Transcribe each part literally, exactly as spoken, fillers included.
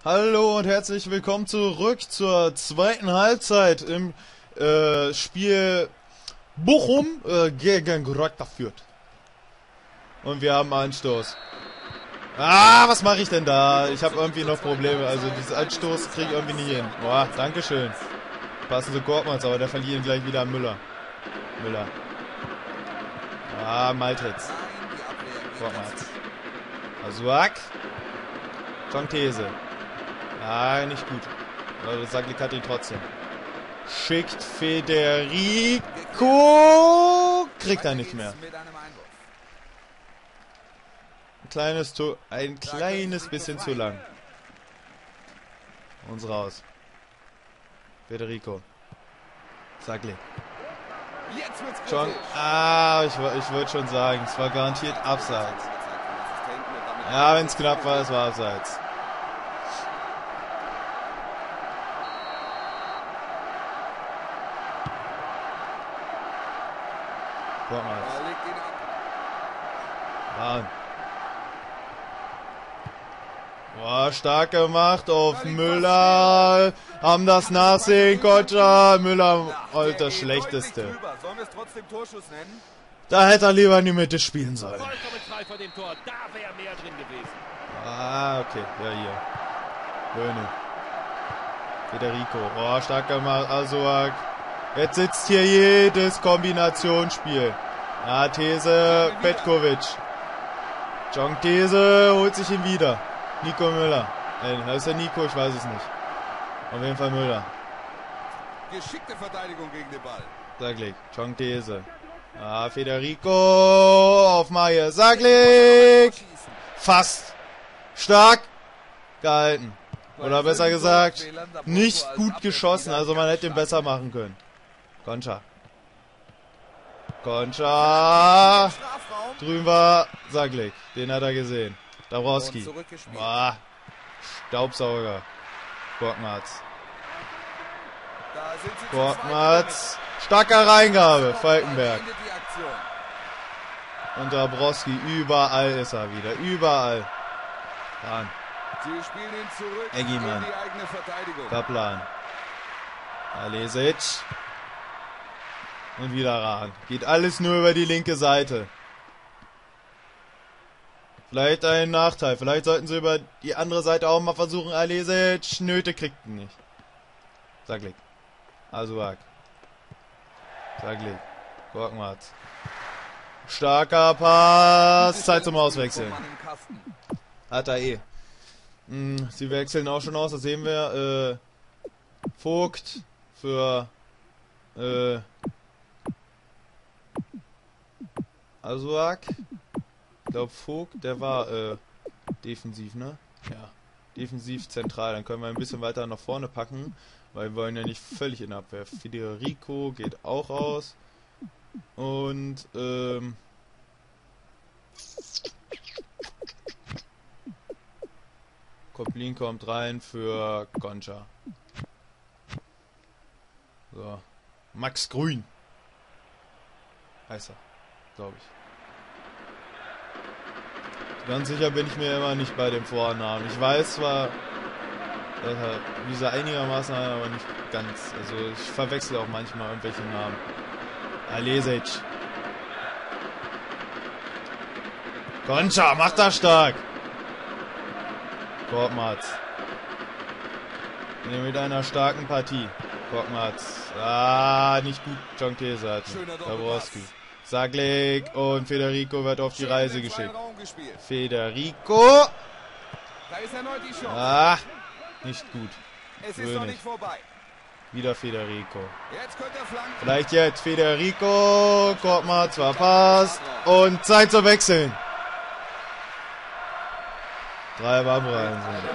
Hallo und herzlich willkommen zurück zur zweiten Halbzeit im äh, Spiel Bochum äh, gegen Greuther Fürth. Und wir haben Anstoß. Ah, was mache ich denn da? Ich habe irgendwie noch Probleme. Also dieses Anstoß kriege ich irgendwie nicht hin. Boah, dankeschön. Passen Sie Gortmans, aber der verliert ihn gleich wieder an Müller. Müller. Ah, Maltitz. Gortmans. Asuak. Jontese. Ah, nicht gut. Aber Saglik hat ihn trotzdem. Schickt Federico. Kriegt er nicht mehr. Ein kleines, ein kleines bisschen zu lang. Uns raus. Federico. Saglik. Schon. Ah, ich, ich würde schon sagen, es war garantiert abseits. Ja, wenn es knapp war, es war abseits. Mann. Boah, stark gemacht auf Müller. Haben das Nachsehen, Kotscher. Müller, oh, das Schlechteste. Da hätte er lieber in die Mitte spielen sollen. Ah, okay. Ja, hier. Böhne. Federico. Oh, stark gemacht. Asuak. Jetzt sitzt hier jedes Kombinationsspiel. Ah, These, Petkovic. Jontese holt sich ihn wieder. Nico Müller. Äh, da ist der Nico, ich weiß es nicht. Auf jeden Fall Müller. Geschickte Verteidigung gegen den Ball. Saglik, Jontese. Ah, Federico auf Mayer. Saglik. Fast. Stark. Gehalten. Oder besser gesagt, nicht gut geschossen. Also man hätte ihn besser machen können. Concha. Concha. Drüben war Saglik. Den hat er gesehen. Dabrowski. Boah. Staubsauger. Gortmaz. Gortmaz. Starker Reingabe. Falkenberg. Und Dabrowski. Überall ist er wieder. Überall. Ran. Eggimann. Kaplan. Alesic. Und wieder ran. Geht alles nur über die linke Seite. Vielleicht ein Nachteil. Vielleicht sollten sie über die andere Seite auch mal versuchen. Alesic. Nöte kriegt ihn nicht. Saglik. Asuak. Saglik. Gortmaz. Starker Pass. Zeit zum Auswechseln. Hat er eh. Hm, sie wechseln auch schon aus. Das sehen wir. Äh, Vogt für äh, Asuak. Ich glaube Vogt, der war äh, defensiv, ne? Ja. Defensiv zentral. Dann können wir ein bisschen weiter nach vorne packen, weil wir wollen ja nicht völlig in der Abwehr. Federico geht auch raus. Und ähm, Koplin kommt rein für Concha. So. Max Grün. Heißt er, glaube ich. Ganz sicher bin ich mir immer nicht bei dem Vornamen. Ich weiß zwar, äh, wie sie einigermaßen, aber nicht ganz. Also ich verwechsel auch manchmal irgendwelche Namen. Alesic. Concha, macht das stark. Gortmaz. Nee, mit einer starken Partie. Gortmaz. Ah, nicht gut. Jontese hat Dabrowski. Saglik und Federico wird auf die Reise geschickt. Federico. Ah, nicht gut. König. Wieder Federico. Vielleicht jetzt Federico. Gortmaz verpasst. Und Zeit zu wechseln. Drei Wabenreihen sind.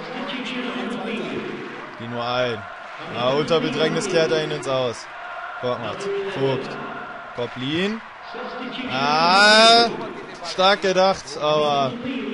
Die nur ein. Ah, unter Bedrängnis kehrt er ihn ins Aus. Gortmaz. Vogt. Koplin. Ah, stark gedacht, aber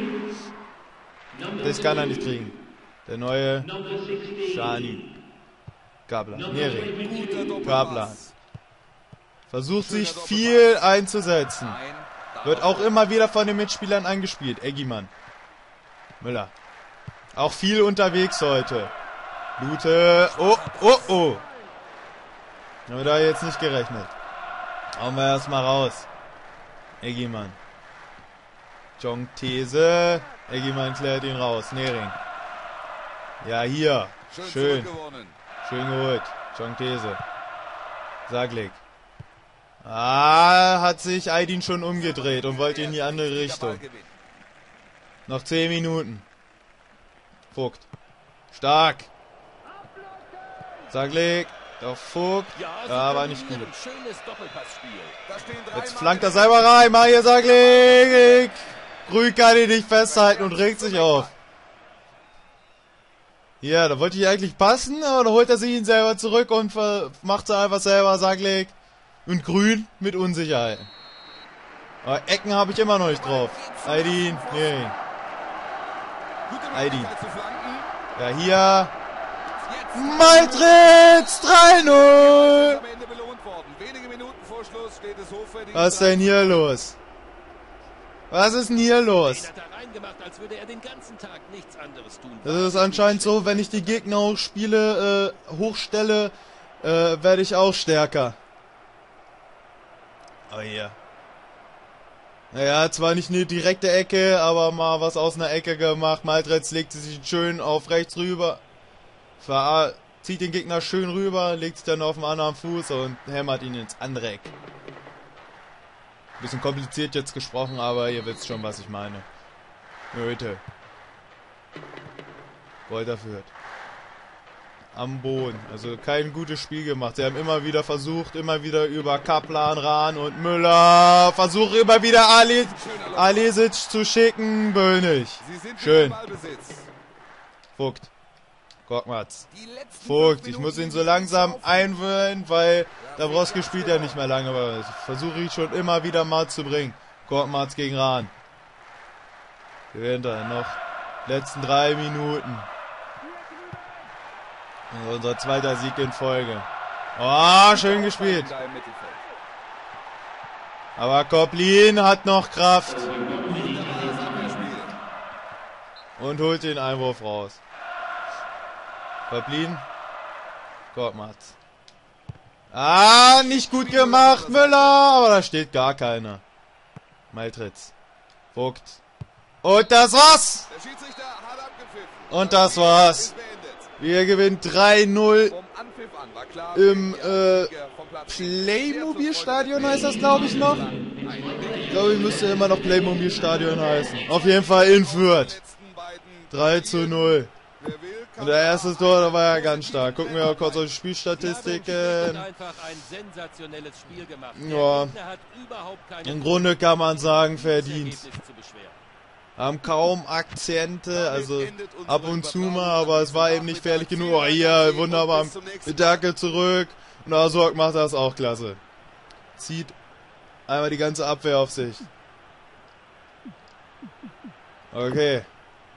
das kann er nicht kriegen. Der neue Shani. Kaplan. Neri. Kaplan. Versucht sich viel einzusetzen. Wird auch immer wieder von den Mitspielern angespielt. Eggimann. Müller. Auch viel unterwegs heute. Lute. Oh, oh, oh. Haben wir da jetzt nicht gerechnet. Hauen wir erstmal raus. Eggimann. Jong These. Eggimann klärt ihn raus. Nering. Ja, hier. Schön. Schön geholt. Jong These. Saglik. Ah, hat sich Aydin schon umgedreht und wollte in die andere Richtung. Noch zehn Minuten. Vogt. Stark. Saglik. Auf Vogt. Ja, war nicht gut. Jetzt flankt er selber rein. Mario Saglik. Grün kann ihn nicht festhalten und regt sich auf. Ja, da wollte ich eigentlich passen, aber da holt er sich ihn selber zurück und macht sie einfach selber Saglik. Und Grün mit Unsicherheit. Aber Ecken habe ich immer noch nicht drauf. Aydin. Nee. Aydin. Ja, hier. Maltritz drei null. Was ist denn hier los? Was ist denn hier los? Das ist anscheinend so, wenn ich die Gegner hochspiele, äh, hochstelle, äh, werde ich auch stärker. Oh hier. Naja, zwar nicht eine direkte Ecke, aber mal was aus einer Ecke gemacht. Maltritz legt sich schön auf rechts rüber. Ver zieht den Gegner schön rüber, legt sich dann auf den anderen Fuß und hämmert ihn ins andere Eck. Bisschen kompliziert jetzt gesprochen, aber ihr wisst schon, was ich meine. Leute. Wolter führt. Am Boden. Also kein gutes Spiel gemacht. Sie haben immer wieder versucht, immer wieder über Kaplan, Rahn und Müller. Versuche immer wieder Ali Alisic zu schicken. Böhnig. Schön. Vogt. Korkmaz. Vogt. Ich muss ihn so langsam einwöhnen, weil Dabrowski spielt ja nicht mehr lange. Aber das versuche ich schon immer wieder mal zu bringen. Korkmaz gegen Rahn. Gewinnt er noch. Letzten drei Minuten. Unser zweiter Sieg in Folge. Oh, schön gespielt. Aber Koplin hat noch Kraft. Und holt den Einwurf raus. Koplin. Korkmaz. Ah, nicht gut gemacht, Müller. Aber da steht gar keiner. Maltritz. Vogt. Und das war's. Und das war's. Wir gewinnen drei null im äh, Playmobil-Stadion heißt das, glaube ich, noch. Ich glaube, ich müsste immer noch Playmobil-Stadion heißen. Auf jeden Fall in Fürth. drei zu null. Und der erste Tor, da war ja ganz stark. Gucken wir mal kurz auf die Spielstatistiken. Ja, im Grunde kann man sagen, verdient. Haben kaum Akzente, also ab und zu mal, aber es war eben nicht fertig genug. Oh, hier, wunderbar, mit Dackel zurück. Und Asorg macht das auch klasse. Zieht einmal die ganze Abwehr auf sich. Okay.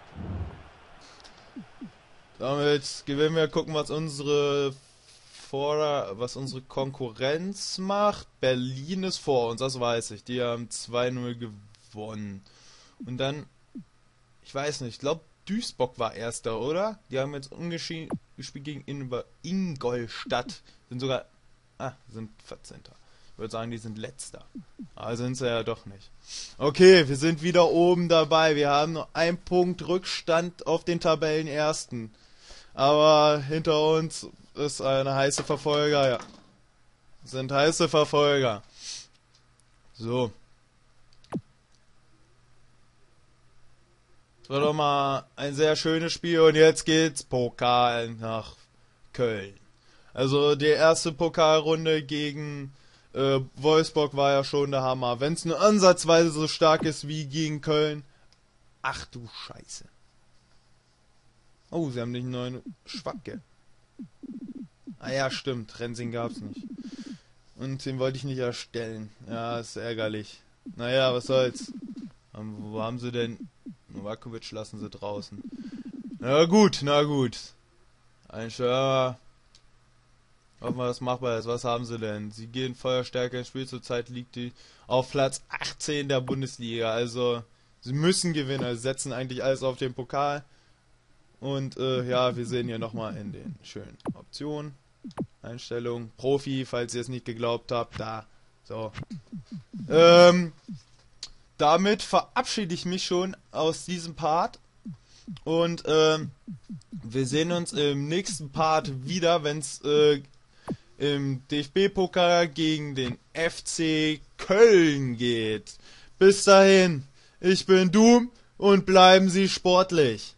Damit gewinnen wir, gucken, was unsere Vorder-, was unsere Konkurrenz macht. Berlin ist vor uns, das weiß ich. Die haben zwei null gewonnen. Und dann, ich weiß nicht, ich glaube Duisburg war erster, oder? Die haben jetzt ungeschehen gespielt gegen Ingolstadt. Sind sogar, ah, sind vierzehnter. Ich würde sagen, die sind letzter. Aber sind sie ja doch nicht. Okay, wir sind wieder oben dabei. Wir haben nur einen Punkt Rückstand auf den Tabellenersten. Aber hinter uns ist eine heiße Verfolger, ja. Sind heiße Verfolger. So. Das war doch mal ein sehr schönes Spiel und jetzt geht's Pokal nach Köln. Also die erste Pokalrunde gegen äh, Wolfsburg war ja schon der Hammer. Wenn es nur ansatzweise so stark ist wie gegen Köln. Ach du Scheiße. Oh, sie haben nicht einen neuen Schwacke. Ah ja, stimmt. Rensing gab's nicht. Und den wollte ich nicht erstellen. Ja, ist ärgerlich. Naja, was soll's. Wo haben sie denn... Novakovic lassen sie draußen. Na gut, na gut. Ein Schör. Hoffen wir, das machbar ist. Was haben sie denn? Sie gehen Feuerstärke ins Spiel. Zurzeit liegt die auf Platz achtzehn der Bundesliga. Also, sie müssen gewinnen. Also setzen eigentlich alles auf den Pokal. Und äh, ja, wir sehen hier nochmal in den schönen Optionen, Einstellungen, Profi, falls ihr es nicht geglaubt habt, da, so. Ähm, damit verabschiede ich mich schon aus diesem Part und ähm, wir sehen uns im nächsten Part wieder, wenn es äh, im D F B-Pokal gegen den F C Köln geht. Bis dahin, ich bin Doom und bleiben Sie sportlich.